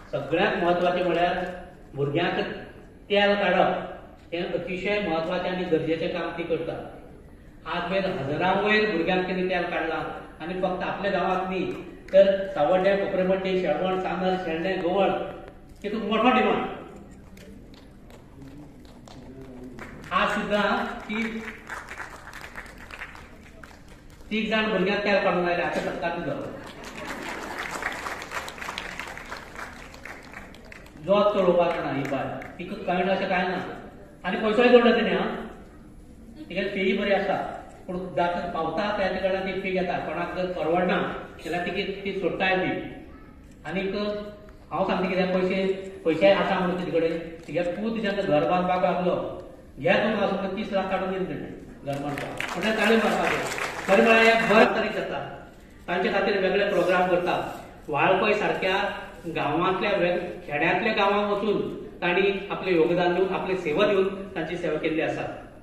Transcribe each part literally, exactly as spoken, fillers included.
सगळ्यात महत्वाचे म्हळ्यार भुरग्यांक तेल काडप हें अतिशय महत्वाचें आनी गरजेचें काम ती करता। आज मेरेन हजारां वयर भुरग्यांक तिणें तेल काडलां आनी फक्त आपल्या गांवांत न्ही तर सावड्ड्या, कोपरेमट्टी, शेळवण, चांदर, शेळडें, गवळ तितूंत मोठो डिमांड। आज सुद्दां ती तीग जाण भुरग्यांक तेल काडून आयल्या आतां सरकार जालो जोत चलोवपाक जाणा ही बाय तिका कळना अशें कांय ना आनी पयसोय जोडला तेणें आं तिगेली फेय बरी आसा पूण जाता पावता त्या कारणान ती फी घेता कोणाक जर परवडना जाल्यार ती ती सोडटाय बी। आनीक हांव सांगता कितें पयशे पयशे आसा म्हणून तिजे कडेन तिगे पूत जेन्ना घर बांदपाक लागलो घे तूं वचून तीस लाख काडून दिले तेणें घर बांदपाक म्हटल्यार ताळी मारपाक खरें म्हळ्यार हे बरें तरेक जाता। तांचे खातीर वेगळे प्रोग्राम करता। वाळपय सारक्या गांवांतल्या खेड्यांतल्या गांवांत वचून तांणी आपलें योगदान दिवन आपली सेवा दिवन तांची सेवा केल्ली आसा।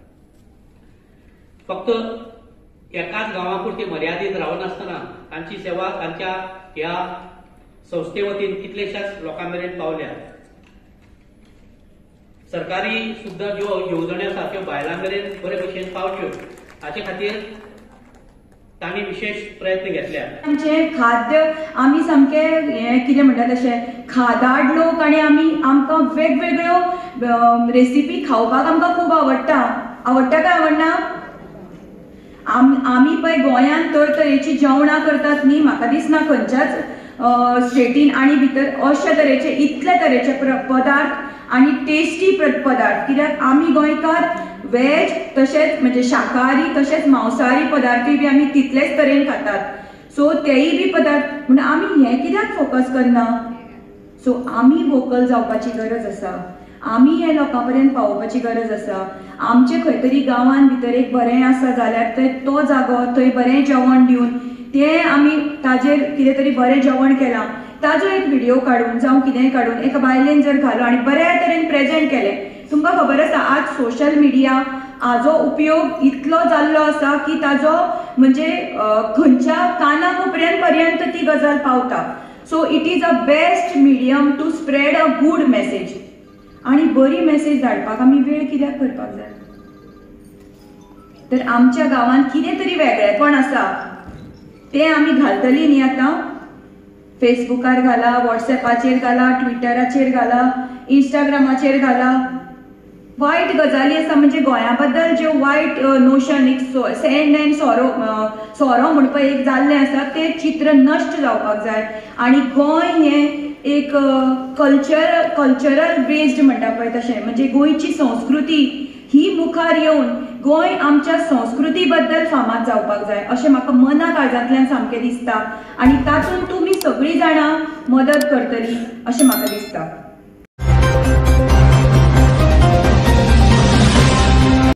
फक्त एकाच गांवा पुरती मर्यादीत रावून नासतना तांची सेवा तांच्या ह्या संस्थे वतीन कितलेशाच लोकां मेरेन पावल्या। सरकारी सुद्दां ज्यो येवजण्यो आसा त्यो बायलां मेरेन बरे भशेन पावच्यो हाचे खातीर तांणी विशेष प्रयत्न घेतल्या। आमचे खाद्य आमी सामके हे कितें म्हणटा तशें खादाड लोक आनी आमी आमकां वेगवेगळ्यो रेसिपी खावपाक आमकां खूब आवडटा। आवडटा काय आवडना? आम आमी पळय गोंयांत तरेतरेची जेवणां करतात न्ही म्हाका दिसना खंयच्याच स्टेटीन आनी भितर अशे तरेचे इतले तरेचे पदार्थ आनी टेस्टी पदार्थ कित्याक आमी गोंयकार वेज तशेंच म्हणजे शाकाहारी तशेंच मांसाहारी पदार्थूय बी आमी तितलेच तरेन खातात। सो तेय बी पदार्थ म्हण आमी हें कित्याक फोकस करना? सो आमी वोकल जावपाची गरज आसा। आमी हे लोकां पर्यंत पावोवपाची गरज आसा। आमचे खंय तरी गांवांत भितर एक बरें आसा जाल्यार थंय तो जागो थंय बरें जेवण दिवन तें आमी ताजेर कितें तरी बरें जेवण केलां ताजो एक व्हिडिओ काडून जावं कितेंय काडून एका बायलेन जर घालो आनी बऱ्या तरेन प्रेजेंट केलें। तुमकां खबर आसा आज सोशल मिडिया हाजो उपयोग इतलो जाल्लो आसा की ताजो म्हणजे खंयच्या काना कोपऱ्यान पर्यंत ती गजाल पावता। So it is a best medium to spread a good message आनी बरी मेसेज धाडपाक आमी वेळ कित्याक करपाक जाय? तर आमच्या गांवांत कितें तरी वेगळेपण आसा तें आमी घालतली न्ही आतां फेसबुकार घाला, वॉट्सॅपाचेर घाला, ट्विटराचेर घाला, इंस्टाग्रामाचेर घाला। वायट गजाली आसा म्हणजे गोंया बद्दल ज्यो वायट नोशन एक सेंड एंड सोरो सोरो म्हणपा एक जाल्लें आसा तें चित्र नश्ट जावपाक जाय आनी गोंय हें एक कल्चर कल्चरल बेस्ड म्हणटा पळय तशें म्हणजे गोंयची संस्कृती ही मुखार येवन गोंय आमच्या संस्कृती बद्दल फामाद जावपाक जाय अशें म्हाका मना काळजांतल्यान सामकें दिसता आनी तातूंत तुमी सगळीं जाणां मदत करतली अशें म्हाका दिसता।